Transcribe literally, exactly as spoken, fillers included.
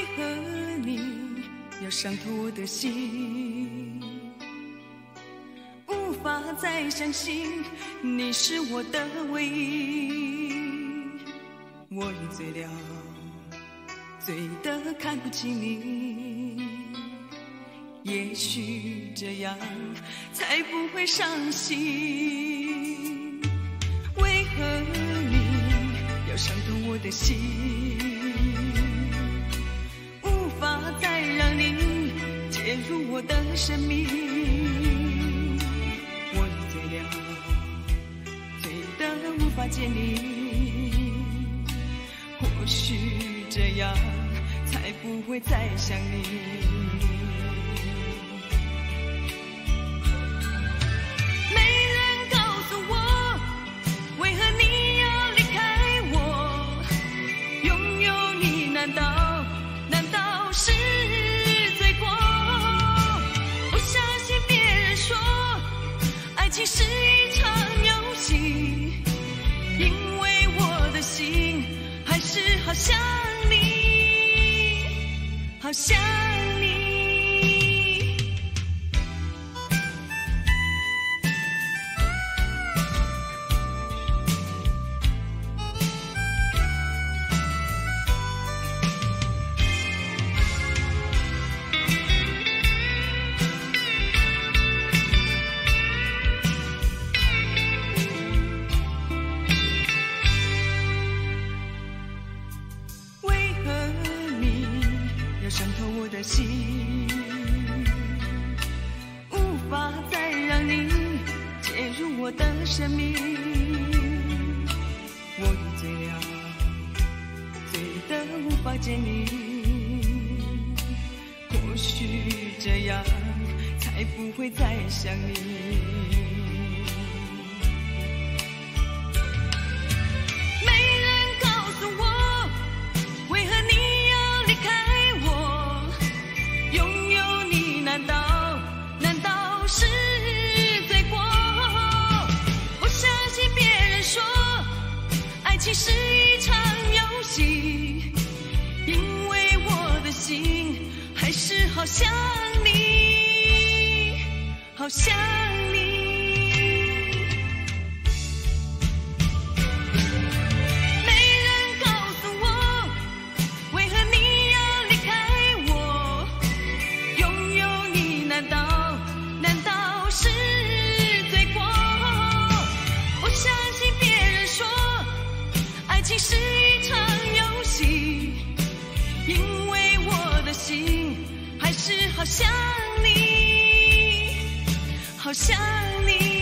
何你要伤透我的心？无法再相信你是我的唯一。我已醉了，醉得看不清你。也许这样才不会伤心。为何你要伤透我的心？无法再让你介入我的生命。我已醉了，醉得无法见你。或许这样才不会再想你。其实一场游戏，因为我的心还是好想你，好想你。伤透我的心，无法再让你介入我的生命。我已醉了，醉得无法见你。或许这样才不会再想你。其实一场游戏，因为我的心还是好想你，好想你。没人告诉我，为何你要离开我？拥有你难道难道是罪过？我相信别人说爱情是一场游戏，因为我的心还是好想你，好想你。